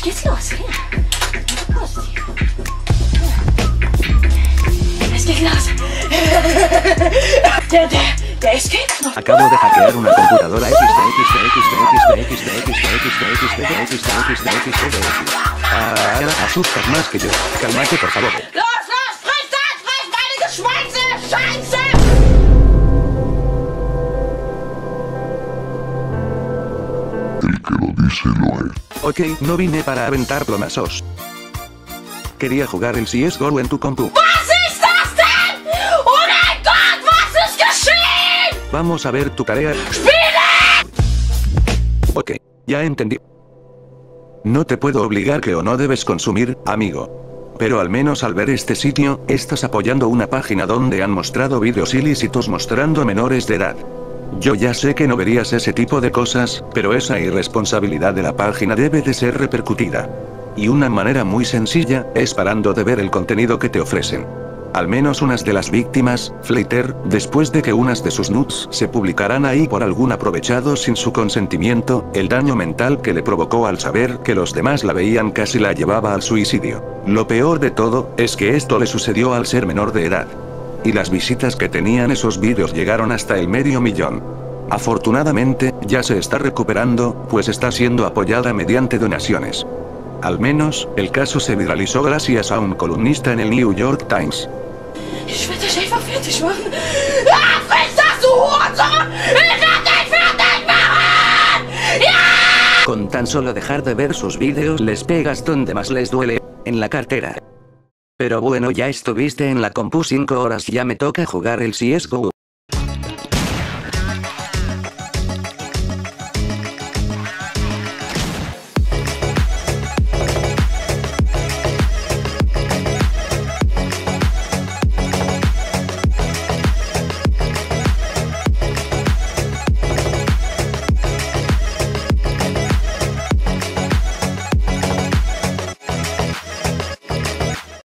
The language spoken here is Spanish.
geht's los, ¿eh? Es geht's los. Der Escape-Knopf. Acabo de hackear una computadora asustas más que yo. Cálmate, por favor. Los, friss das, friss meine Geschwänze! Scheiße! El que lo dice lo es. Ok, no vine para aventar plomazos. Quería jugar el CSGO en tu compu. Was ist das denn? Oh mein Gott, was ist geschehen? Vamos a ver tu tarea. Spiele! Ok, ya entendí. No te puedo obligar que o no debes consumir, amigo. Pero al menos al ver este sitio, estás apoyando una página donde han mostrado vídeos ilícitos mostrando menores de edad. Yo ya sé que no verías ese tipo de cosas, pero esa irresponsabilidad de la página debe de ser repercutida. Y una manera muy sencilla, es parando de ver el contenido que te ofrecen. Al menos unas de las víctimas, Flater, después de que unas de sus nudes se publicarán ahí por algún aprovechado sin su consentimiento, el daño mental que le provocó al saber que los demás la veían casi la llevaba al suicidio. Lo peor de todo, es que esto le sucedió al ser menor de edad. Y las visitas que tenían esos vídeos llegaron hasta el 500.000. Afortunadamente, ya se está recuperando, pues está siendo apoyada mediante donaciones. Al menos, el caso se viralizó gracias a un columnista en el New York Times. Ich werde dich einfach fertig machen. Ah, friss das, du Hurensohn! Ich werde dich fertig machen! ¡Ya! Con tan solo dejar de ver sus vídeos les pegas donde más les duele, en la cartera. Pero bueno, ya estuviste en la compu 5 horas, ya me toca jugar el CSGO.